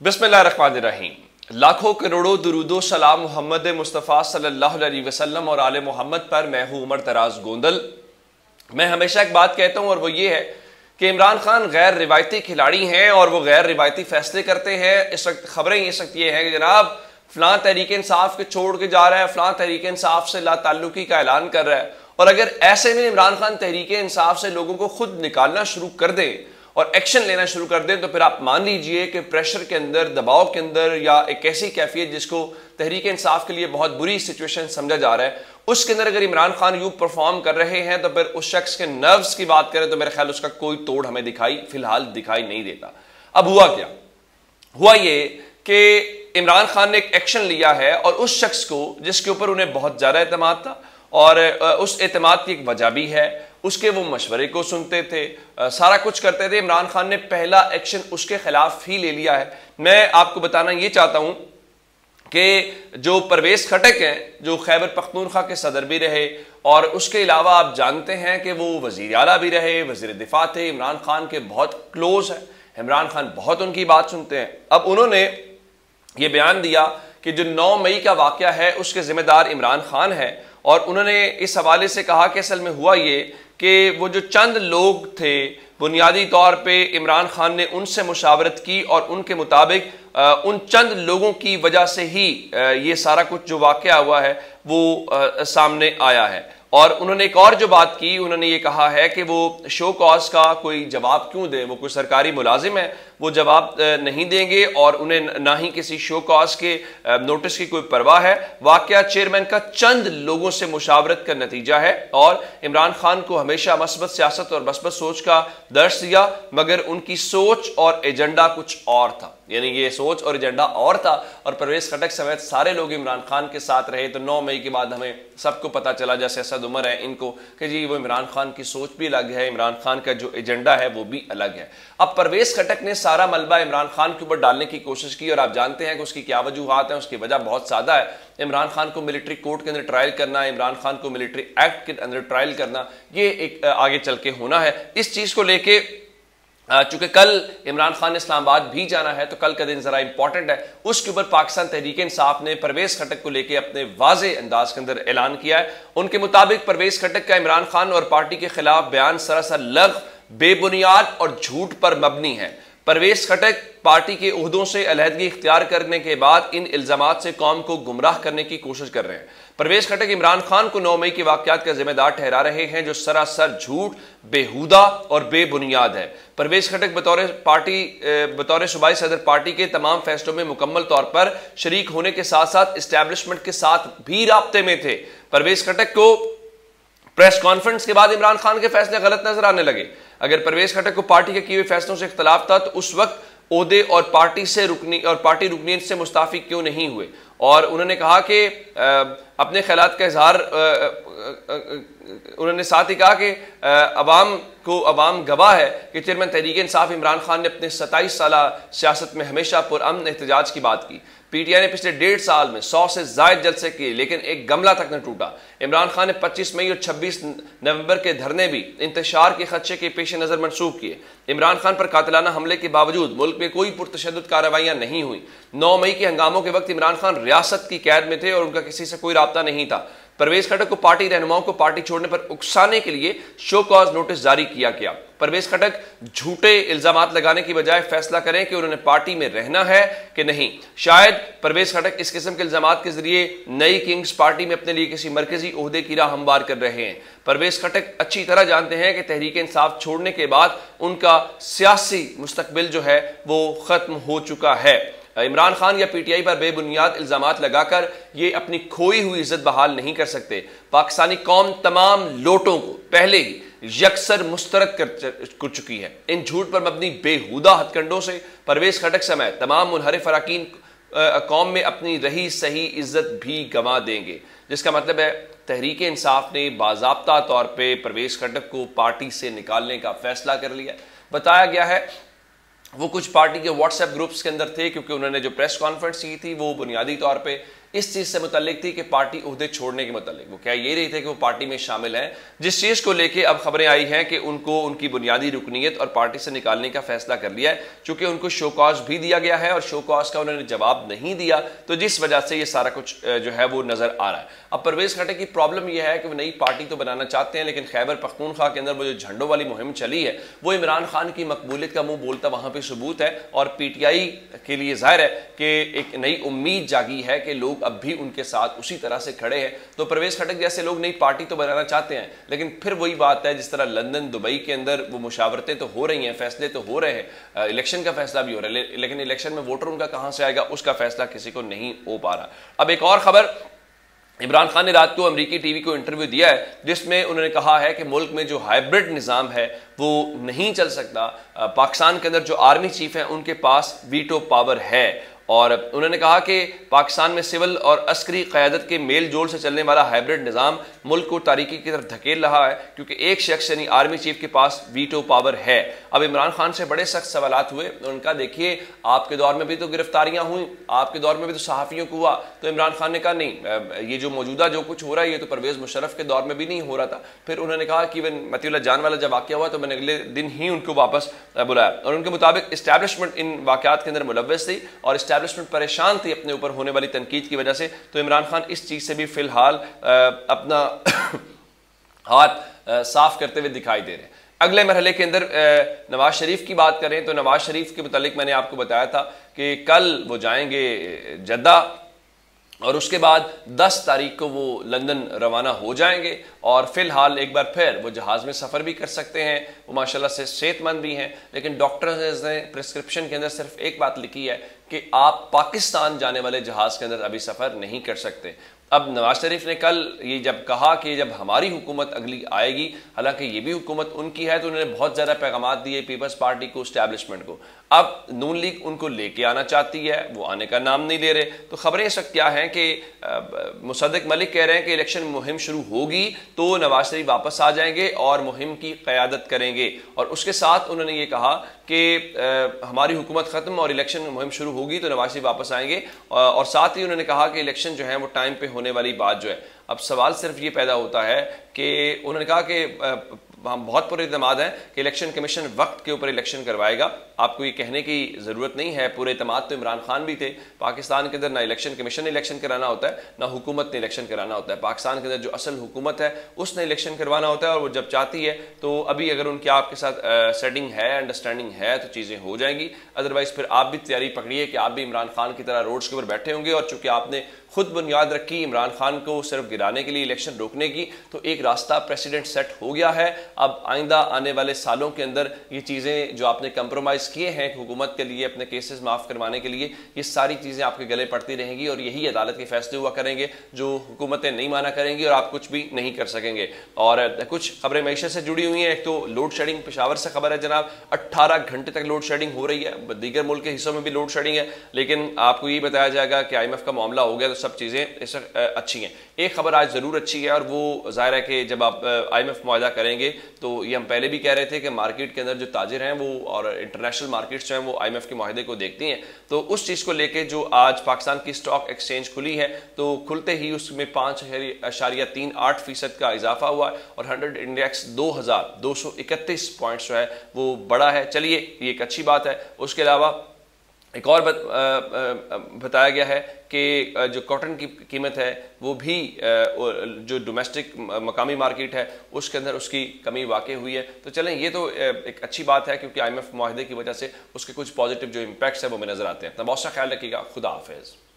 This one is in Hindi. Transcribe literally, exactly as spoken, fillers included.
बिस्मिल्लाहिर्रहमानिर्रहीम। लाखों करोड़ों दुरूदो सलाम मोहम्मद मुस्तफ़ा सल्लल्लाहु अलैहि वसल्लम और आले मोहम्मद पर। मैं हूँ उमर दराज गोंदल। मैं हमेशा एक बात कहता हूँ और वो ये है कि इमरान खान गैर रिवायती खिलाड़ी हैं और वो गैर रिवायती फैसले करते हैं। इस वक्त खबरें इस वक्त ये हैं कि जनाब फलां तहरीक इंसाफ के छोड़ के जा रहा है, फलां तहरीक इंसाफ से लाताल्लुकी का ऐलान कर रहा है। और अगर ऐसे में इमरान खान तहरीक इंसाफ से लोगों को खुद निकालना शुरू कर दे और एक्शन लेना शुरू कर दें तो फिर आप मान लीजिए कि प्रेशर के अंदर, दबाव के अंदर, या एक ऐसी कैफियत जिसको तहरीक इंसाफ के लिए बहुत बुरी सिचुएशन समझा जा रहा है, उसके अंदर अगर इमरान खान यूं परफॉर्म कर रहे हैं तो फिर उस शख्स के नर्व्स की बात करें तो मेरे ख्याल उसका कोई तोड़ हमें दिखाई फिलहाल दिखाई नहीं देता। अब हुआ क्या? हुआ ये कि इमरान खान ने एक एक्शन लिया है और उस शख्स को जिसके ऊपर उन्हें बहुत ज्यादा एतमाद था और उस एतमाद की एक वजह भी है, उसके वो मशवरे को सुनते थे, सारा कुछ करते थे। इमरान खान ने पहला एक्शन उसके खिलाफ ही ले लिया है। मैं आपको बताना ये चाहता हूं कि जो परवेज खटक हैं, जो खैबर पख्तूनख्वा के सदर भी रहे और उसके अलावा आप जानते हैं कि वो वजीर आला भी रहे, वजीर दिफा थे, इमरान खान के बहुत क्लोज है, इमरान खान बहुत उनकी बात सुनते हैं। अब उन्होंने ये बयान दिया कि जो नौ मई का वाकया है उसके जिम्मेदार इमरान खान है और उन्होंने इस हवाले से कहा कि असल में हुआ ये कि वो जो चंद लोग थे बुनियादी तौर पे इमरान खान ने उनसे मुशावरत की और उनके मुताबिक उन चंद लोगों की वजह से ही ये सारा कुछ जो वाकया हुआ है वो सामने आया है। और उन्होंने एक और जो बात की, उन्होंने ये कहा है कि वो शो कॉज का कोई जवाब क्यों दे, वो कोई सरकारी मुलाजिम है, वो जवाब नहीं देंगे और उन्हें ना ही किसी शो कॉज के नोटिस की कोई परवाह है। वाकया चेयरमैन का चंद लोगों से मुशावरत का नतीजा है और इमरान खान को हमेशा मस्बत सियासत और मस्बत सोच का दर्स दिया, मगर उनकी सोच और एजेंडा कुछ और था। यानी ये सोच और एजेंडा और था और परवेज खटक समेत सारे लोग इमरान खान के साथ रहे। तो नौ मई के बाद हमें सबको पता चला, जैसे असद उमर है इनको, कि जी वो इमरान खान की सोच भी अलग है, इमरान खान का जो एजेंडा है वो भी अलग है। अब परवेज खटक ने सारा मलबा इमरान खान के ऊपर डालने की कोशिश की और आप जानते हैं कि उसकी क्या वजूहात हैं। उसकी वजह बहुत सादा है। इमरान खान को मिलिट्री कोर्ट के अंदर ट्रायल करना, इमरान खान को मिलिट्री एक्ट के अंदर ट्रायल करना, ये एक आगे चल के होना है। इस चीज को लेके चूंकि कल इमरान खान ने इस्लामाबाद भी जाना है तो कल का दिन जरा इंपॉर्टेंट है। उसके ऊपर पाकिस्तान तहरीक इंसाफ ने परवेज खटक को लेकर अपने वाज़े अंदाज के अंदर ऐलान किया है। उनके मुताबिक परवेज खटक का इमरान खान और पार्टी के खिलाफ बयान सरासर लग़, बेबुनियाद और झूठ पर मबनी है। परवेज खटक पार्टी के ओहदों से अलहदगी इख्तियार करने के बाद इन इल्जामात से कौम को गुमराह करने की कोशिश कर रहे हैं। परवेज खटक इमरान खान को नौ मई के वाकयात का जिम्मेदार ठहरा रहे हैं जो सरासर झूठ, बेहुदा और बेबुनियाद है। परवेज खटक बतौर पार्टी बतौर सूबाई सदर पार्टी के तमाम फैसलों में मुकम्मल तौर पर शरीक होने के साथ साथ इस्टेब्लिशमेंट के साथ भी राब्ते में थे। परवेज खटक को प्रेस कॉन्फ्रेंस के बाद इमरान खान के फैसले गलत नजर आने लगे। अगर परवेज खटक को पार्टी के किए हुए फैसलों से इख्तलाफ था तो उस वक्त ओहदे और पार्टी से रुकनी और पार्टी रुकनीत से मुस्ताफी क्यों नहीं हुए। और उन्होंने कहा कि अपने ख्यालात का इजहार, उन्होंने साथ ही कहा कि अवाम को अवाम गवाह है कि चेयरमैन तहरीक इंसाफ इमरान खान ने अपने सताईस साल सियासत में हमेशा पुरअमन एहतजाज की बात की। पीटीआई ने पिछले डेढ़ साल में सौ से ज्यादा जलसे किए लेकिन एक गमला तक न टूटा। इमरान खान ने पच्चीस मई और छब्बीस नवंबर के धरने भी इंतशार के खदशे के पेश नजर मंसूख किए। इमरान खान पर कातिलाना हमले के बावजूद मुल्क में कोई पुरतशद्दुद कार्रवाइयां नहीं हुई। नौ मई के हंगामों के वक्त इमरान खान रियासत की कैद में थे और उनका किसी से कोई राब्ता नहीं था। परवेज खटक को पार्टी रहनुमाओं को पार्टी छोड़ने पर उकसाने के लिए शो कॉज नोटिस जारी किया गया। परवेज खटक झूठे इल्जामात लगाने की बजाय फैसला करें कि उन्होंने पार्टी में रहना है कि नहीं। शायद परवेज खटक इस किस्म के इल्जामात के जरिए नई किंग्स पार्टी में अपने लिए किसी मरकजी ओहदे की राह हमवार कर रहे हैं। परवेज खटक अच्छी तरह जानते हैं कि तहरीक इंसाफ छोड़ने के बाद उनका सियासी मुस्तकबिल जो है वो खत्म हो चुका है। इमरान खान या पीटीआई पर बेबुनियाद इल्जामात लगाकर ये अपनी खोई हुई इज्जत बहाल नहीं कर सकते। पाकिस्तानी कौम तमाम लोटों को पहले ही यकसर मुस्तरद कर चुकी है। इन झूठ पर मबनी बेहुदा हथकंडों से परवेज खटक समेत तमाम मुनहरिफ अरकान कौम में अपनी रही सही इज्जत भी गंवा देंगे, जिसका मतलब है तहरीक इंसाफ ने बाज़ाब्ता तौर पर परवेज खटक को पार्टी से निकालने का फैसला कर लिया। बताया गया है वो कुछ पार्टी के व्हाट्सएप ग्रुप्स के अंदर थे क्योंकि उन्होंने जो प्रेस कॉन्फ्रेंस की थी वो बुनियादी तौर पे इस चीज़ से मुतल्लिक थी कि पार्टी उहदे छोड़ने के मुतल्लिक। वो कह ये रही थे कि वो पार्टी में शामिल हैं, जिस चीज़ को लेके अब खबरें आई हैं कि उनको उनकी बुनियादी रुकनीत और पार्टी से निकालने का फैसला कर लिया है, चूँकि उनको शो कॉज भी दिया गया है और शो कॉज का उन्होंने जवाब नहीं दिया, तो जिस वजह से ये सारा कुछ जो है वो नज़र आ रहा है। अब परवेज़ खट्टक की प्रॉब्लम यह है कि वो नई पार्टी तो बनाना चाहते हैं, लेकिन खैबर पख्तूनख्वा के अंदर वो जो झंडों वाली मुहिम चली है वो इमरान खान की मकबूलियत का मुंह बोलता वहाँ पर सबूत है, और पी टी आई के लिए जाहिर है कि एक नई उम्मीद जागी है कि लोग अब भी उनके साथ उसी तरह से खड़े हैं। तो परवेज़ खट्टक जैसे लोग नई पार्टी तो बनाना चाहते हैं, लेकिन फिर वही बात है, जिस तरह लंदन दुबई के अंदर वो मुशावरतें तो हो रही हैं, फैसले तो हो रहे हैं, इलेक्शन का फैसला भी हो रहा है, लेकिन इलेक्शन में वोटर उनका कहाँ से आएगा उसका फैसला किसी को नहीं हो पा रहा। अब एक और खबर, इमरान खान ने रात को अमरीकी टीवी को इंटरव्यू दिया है जिसमें उन्होंने कहा है कि मुल्क में जो हाइब्रिड निज़ाम है वो नहीं चल सकता। पाकिस्तान के अंदर जो आर्मी चीफ हैं उनके पास वीटो पावर है, और उन्होंने कहा कि पाकिस्तान में सिविल और अस्करी क़यादत के मेल जोल से चलने वाला हाइब्रिड निज़ाम मुल्क को तारीकी की तरफ धकेल रहा है, क्योंकि एक शख्स यानी आर्मी चीफ के पास वीटो पावर है। अब इमरान खान से बड़े सख्त सवालात हुए, उनका देखिए आपके दौर में भी तो गिरफ्तारियां हुई, आपके दौर में भी तो सहाफ़ियों को हुआ, तो इमरान खान ने कहा नहीं, ये जो मौजूदा जो कुछ हो रहा है ये तो परवेज़ मुशर्रफ के दौर में भी नहीं हो रहा था। फिर उन्होंने कहा कि वन मतीउल्लाह जान वाला जब वाक़या हुआ तो मैंने अगले दिन ही उनको वापस बुलाया, और उनके मुताबिक इस्टेब्लिशमेंट इन वाक़यात के अंदर मुलव्वस थी और इस्टेब्लिशमेंट परेशान थी अपने ऊपर होने वाली तनकीद की वजह से। तो इमरान खान इस चीज़ से भी फिलहाल अपना हाथ साफ करते हुए दिखाई दे रहे हैं। अगले मरहले के अंदर नवाज शरीफ की बात करें तो नवाज शरीफ के मुतालिक मैंने आपको बताया था कि कल वो जाएंगे जद्दा, और उसके बाद दस तारीख को वो लंदन रवाना हो जाएंगे, और फिलहाल एक बार फिर वो जहाज़ में सफ़र भी कर सकते हैं। वो माशाल्लाह से सेहतमंद भी हैं, लेकिन डॉक्टर्स ने प्रिस्क्रिप्शन के अंदर सिर्फ एक बात लिखी है कि आप पाकिस्तान जाने वाले जहाज़ के अंदर अभी सफ़र नहीं कर सकते। अब नवाज शरीफ ने कल ये जब कहा कि जब हमारी हुकूमत अगली आएगी, हालांकि ये भी हुकूमत उनकी है, तो उन्होंने बहुत ज़्यादा पैगाम दिए पीपल्स पार्टी को, इस्टेब्लिशमेंट को। अब नून लीग उनको लेके आना चाहती है, वो आने का नाम नहीं ले रहे। तो खबरें इस वक्त क्या हैं कि मुसद्दिक मलिक कह रहे हैं कि इलेक्शन मुहिम शुरू होगी तो नवाज शरीफ वापस आ जाएंगे और मुहिम की क़यादत करेंगे, और उसके साथ उन्होंने ये कहा कि हमारी हुकूमत ख़त्म और इलेक्शन मुहिम शुरू होगी तो नवाज शरीफ वापस आएंगे, और साथ ही उन्होंने कहा कि इलेक्शन जो है वो टाइम पे होने वाली बात जो है। अब सवाल सिर्फ ये पैदा होता है कि उन्होंने कहा कि हम बहुत पूरे इतमाद हैं कि इलेक्शन कमीशन वक्त के ऊपर इलेक्शन करवाएगा। आपको ये कहने की ज़रूरत नहीं है, पूरे इतमाद तो इमरान खान भी थे। पाकिस्तान के अंदर ना इलेक्शन कमीशन ने इलेक्शन कराना होता है, ना हुकूमत ने इलेक्शन कराना होता है। पाकिस्तान के अंदर जो असल हुकूमत है उसने इलेक्शन करवाना होता है, और वो जब चाहती है तो अभी अगर उनके आपके साथ सेटिंग है, अंडरस्टैंडिंग है, तो चीज़ें हो जाएंगी। अदरवाइज़ फिर आप भी तैयारी पकड़िए कि आप भी इमरान खान की तरह रोड्स के ऊपर बैठे होंगे, और चूँकि आपने खुद बुनियाद रखी इमरान खान को सिर्फ गिराने के लिए, इलेक्शन रोकने की, तो एक रास्ता प्रेसिडेंट सेट हो गया है। अब आइंदा आने वाले सालों के अंदर ये चीज़ें जो आपने कंप्रोमाइज़ किए हैं हुकूमत के लिए, अपने केसेस माफ़ करवाने के लिए, ये सारी चीज़ें आपके गले पड़ती रहेंगी, और यही अदालत के फैसले हुआ करेंगे जो हुकूमतें नहीं माना करेंगी, और आप कुछ भी नहीं कर सकेंगे। और कुछ खबरें मैशत से जुड़ी हुई हैं। एक तो लोड शेडिंग, पेशावर से खबर है जनाब, अट्ठारह घंटे तक लोड शेडिंग हो रही है। दीगर मुल्क के हिस्सों में भी लोड शेडिंग है, लेकिन आपको ये बताया जाएगा कि आई एम एफ का मामला हो गया तो सब चीज़ें इस अच्छी हैं। एक खबर आज ज़रूर अच्छी है, और वो ज़ाहिर है कि जब आप आई एम एफ मुआहदा करेंगे तो ये हम पहले भी कह रहे थे कि मार्केट के अंदर जो ताजिर हैं वो और इंटरनेशनल मार्केट्स जो हैं वो आई एम एफ के मुआहदे को देखती हैं। तो उस चीज़ को लेके जो आज पाकिस्तान की स्टॉक एक्सचेंज खुली है, तो खुलते ही उसमें पाँच अशारिया तीन आठ फीसद का इजाफा हुआ है, और हंड्रेड इंडेक्स दो हज़ार दो सौ इकतीस पॉइंट्स जो है वो बड़ा है। चलिए ये एक अच्छी बात है। उसके अलावा एक और बत, आ, आ, बताया गया है कि जो कॉटन की कीमत है वो भी जो डोमेस्टिक मकामी मार्केट है उसके अंदर उसकी कमी वाक़ई हुई है। तो चलें ये तो एक अच्छी बात है, क्योंकि आई एम एफ मुआहदे की वजह से उसके कुछ पॉजिटिव जो इम्पैक्ट्स है वो हमें नज़र आते हैं। अपना बहुत सा ख्याल रखिएगा। खुदा हाफिज़।